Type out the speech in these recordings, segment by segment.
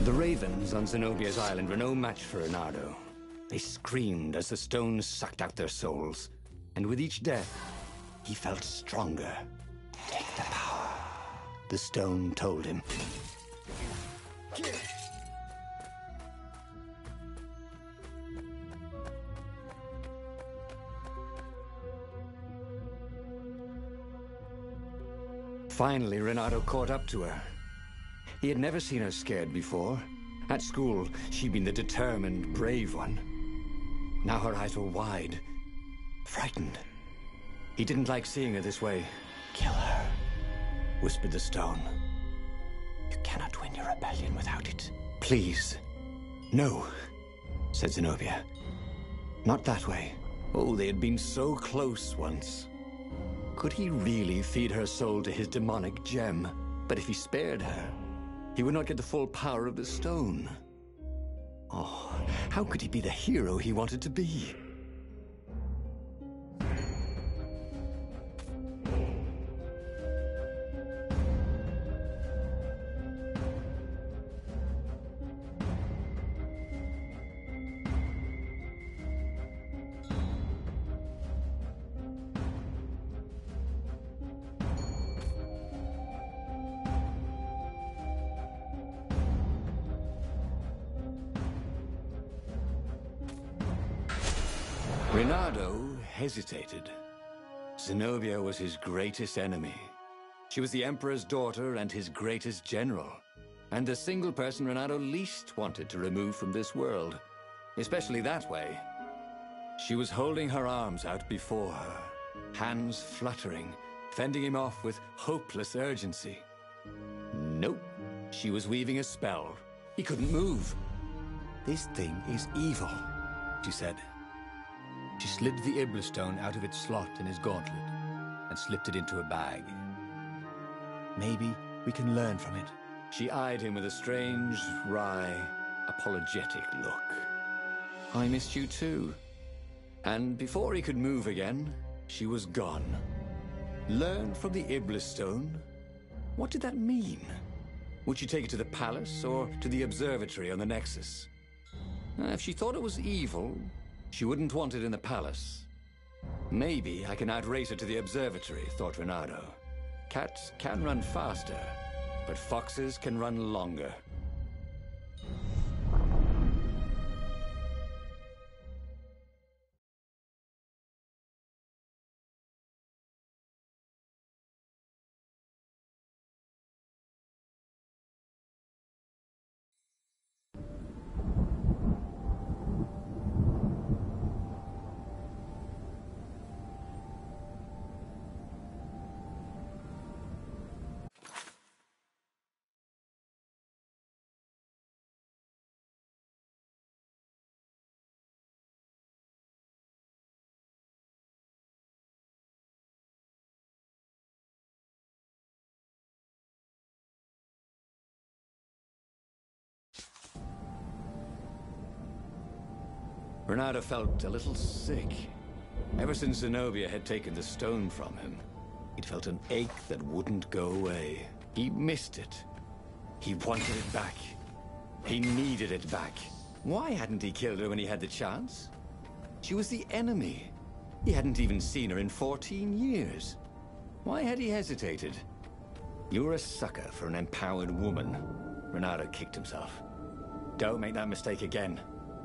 The ravens on Zenobia's island were no match for Reynardo. They screamed as the stones sucked out their souls. And with each death, he felt stronger. Take the power, the stone told him. Finally, Reynardo caught up to her. He had never seen her scared before. At school, she'd been the determined, brave one. Now her eyes were wide, frightened. He didn't like seeing her this way. Kill her, whispered the stone. You cannot win your rebellion without it. Please. No, said Zenobia. Not that way. Oh, they had been so close once. Could he really feed her soul to his demonic gem? But if he spared her, he would not get the full power of the stone. Oh, how could he be the hero he wanted to be? Reynardo hesitated. Zenobia was his greatest enemy. She was the Emperor's daughter and his greatest general, and the single person Reynardo least wanted to remove from this world, especially that way. She was holding her arms out before her, hands fluttering, fending him off with hopeless urgency. Nope, she was weaving a spell. He couldn't move. This thing is evil, she said. She slid the Iblastone out of its slot in his gauntlet and slipped it into a bag. Maybe we can learn from it. She eyed him with a strange, wry, apologetic look. I missed you too. And before he could move again, she was gone. Learn from the Iblastone? What did that mean? Would she take it to the palace or to the observatory on the Nexus? If she thought it was evil, she wouldn't want it in the palace. Maybe I can outrace her to the observatory, thought Reynardo. Cats can run faster, but foxes can run longer. Reynardo felt a little sick. Ever since Zenobia had taken the stone from him, he'd felt an ache that wouldn't go away. He missed it. He wanted it back. He needed it back. Why hadn't he killed her when he had the chance? She was the enemy. He hadn't even seen her in 14 years. Why had he hesitated? You're a sucker for an empowered woman. Reynardo kicked himself. Don't make that mistake again.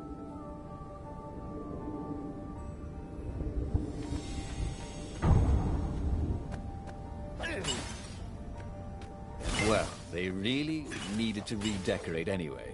Well, they really needed to redecorate anyway.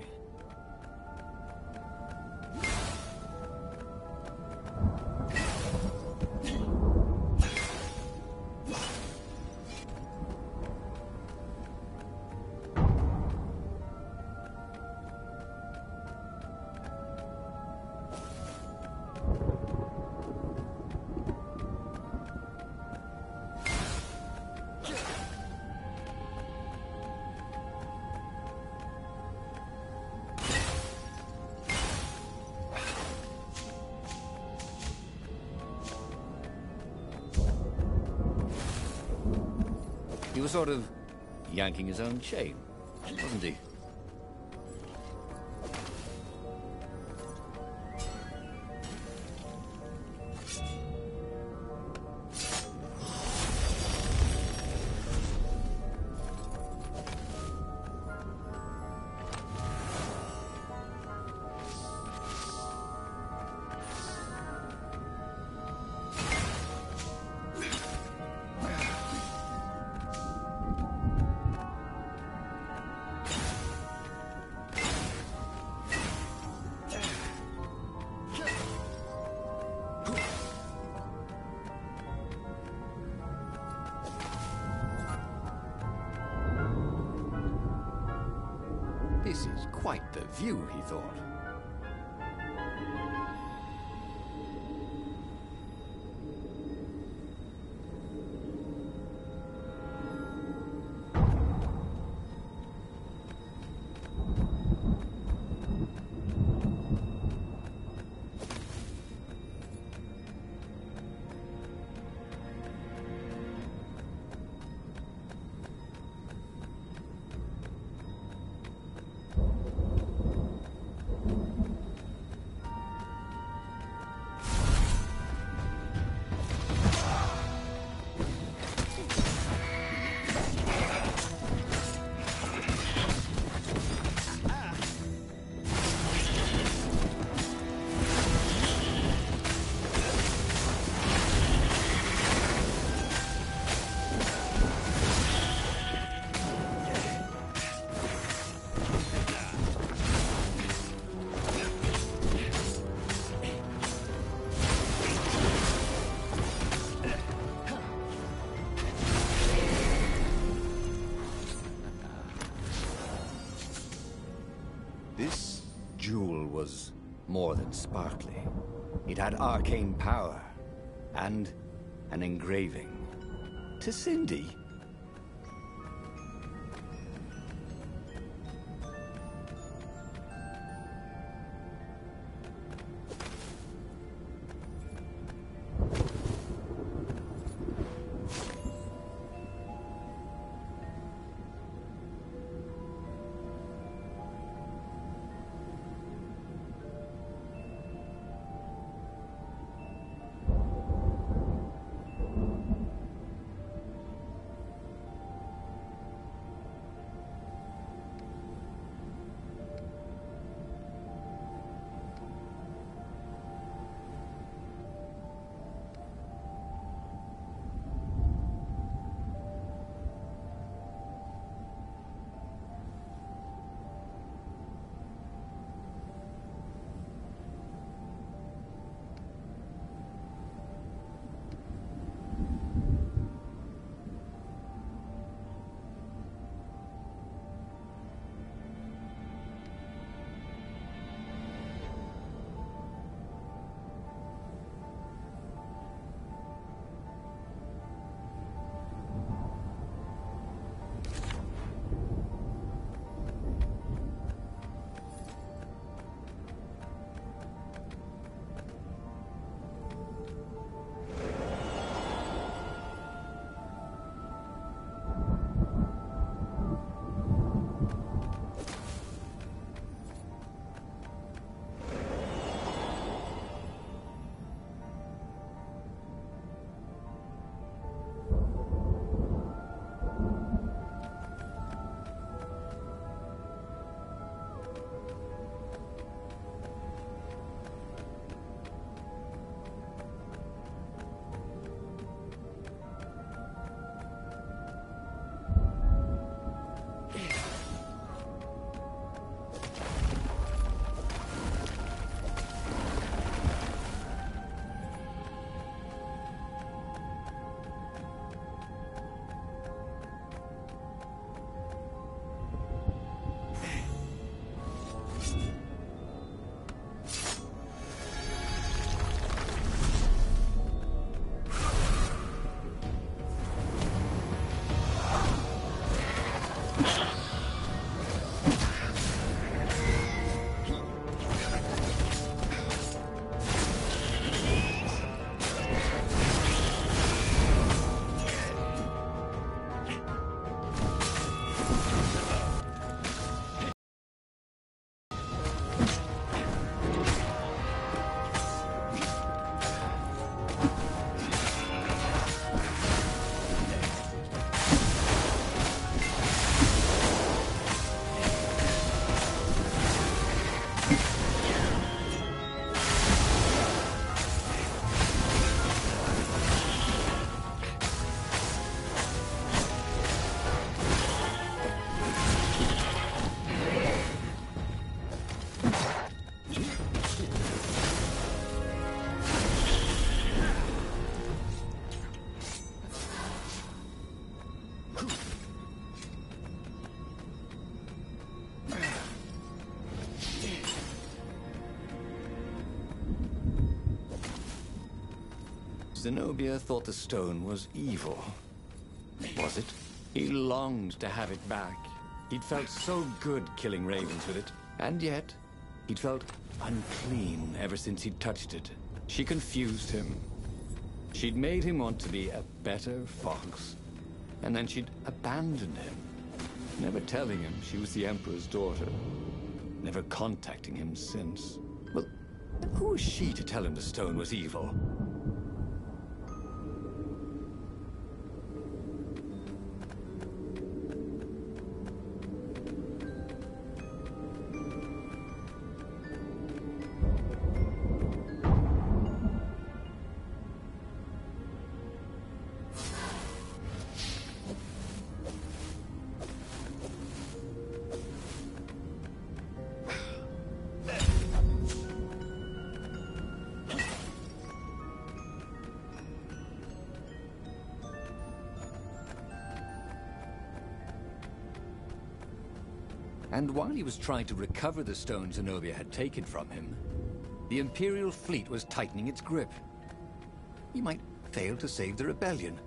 He was sort of yanking his own chain, wasn't he? This is quite the view, he thought. This jewel was more than sparkly. It had arcane power and an engraving. To Cindy? Zenobia thought the stone was evil. Was it? He longed to have it back. He'd felt so good killing ravens with it. And yet, he'd felt unclean ever since he'd touched it. She confused him. She'd made him want to be a better fox. And then she'd abandoned him, never telling him she was the Emperor's daughter. Never contacting him since. Well, who was she to tell him the stone was evil? And while he was trying to recover the stone Zenobia had taken from him, the Imperial fleet was tightening its grip. He might fail to save the rebellion,